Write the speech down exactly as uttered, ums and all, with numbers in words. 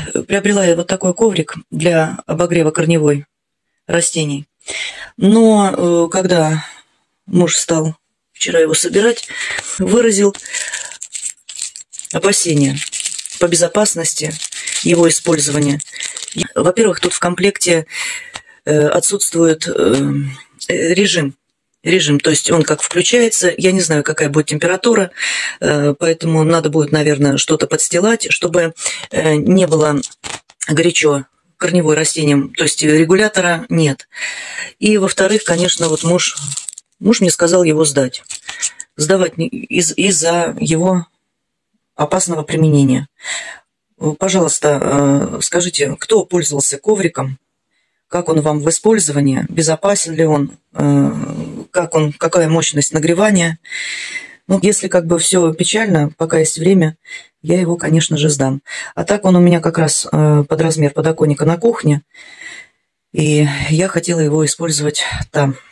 приобрела я вот такой коврик для обогрева корневой растений. Но когда муж стал вчера его собирать, выразил опасения по безопасности его использования. Во-первых, тут в комплекте отсутствует режим. Режим, то есть он как включается, я не знаю, какая будет температура, поэтому надо будет, наверное, что-то подстилать, чтобы не было горячо корневой растением, то есть регулятора нет. И, во-вторых, конечно, вот муж, муж мне сказал его сдать. Сдавать из- из-за его опасного применения. Пожалуйста, скажите, кто пользовался ковриком? Как он вам в использовании? Безопасен ли он? Как он, какая мощность нагревания? Ну, если как бы все печально, пока есть время, я его, конечно же, сдам. А так он у меня как раз под размер подоконника на кухне, и я хотела его использовать там.